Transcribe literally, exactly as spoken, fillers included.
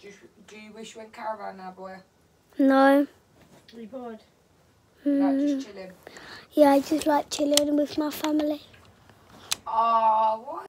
Do you, do you wish you went caravan now, boy? No. Are you bored? Mm. Like Mm. just chilling? Yeah, I just like chilling with my family. Oh, what?